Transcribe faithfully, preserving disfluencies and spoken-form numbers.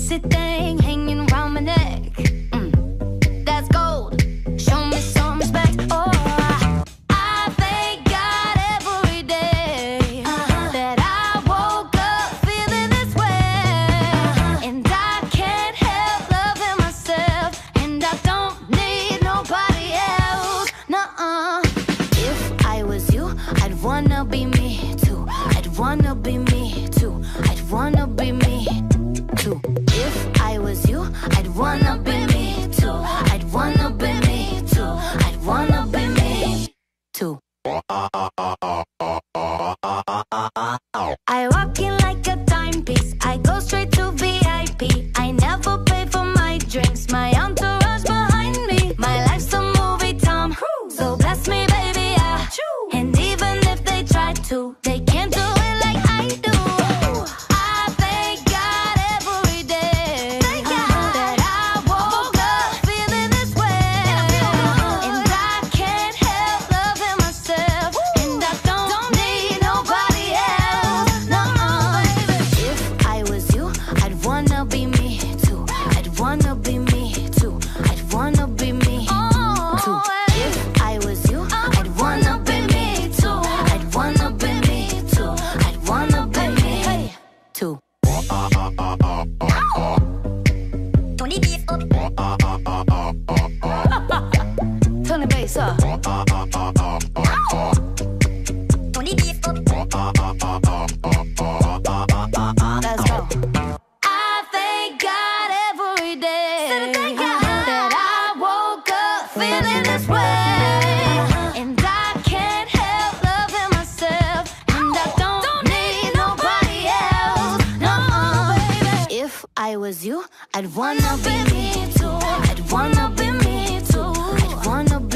sexy thing hanging around my neck. Mm, that's gold. Show me some respect. Oh, I thank God every day uh-huh. that I woke up feeling this way, and I can't help loving myself, and I don't need nobody else. Nuh-uh. If I was you, I'd wanna be me too. I'd wanna be me too. I'd wanna be me too. If I was you, I'd wanna be me too. I'd wanna be me too. I'd wanna be me too. I walk in like a timepiece. I go straight to V I P. I never pay for my drinks. My entourage behind me. My life's a movie, Tom. So bless me, baby, yeah. And even if they try to, they can't do it like I do. I thank God every day that I woke up feeling this way, and I can't help loving myself, and I don't need nobody else. No, if I was you, I'd wanna be me too. I'd wanna be me too. I'd wanna be me too. If I was you, I'd wanna be me too. I'd wanna be me too. I'd wanna be me too. Tony beef up. Turn the bass up. Tony beef up. Let's go. I thank God every day that I woke up feeling this way, and I can't help loving myself, and I don't need nobody else. No, if I was you, I'd wanna be me too. I'd wanna be me too. I'd wanna be